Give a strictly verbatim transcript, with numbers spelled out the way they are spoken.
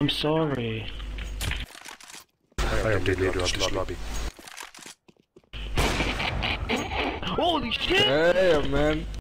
I'm sorry. I am the leader of this lobby. Holy shit! Damn, man.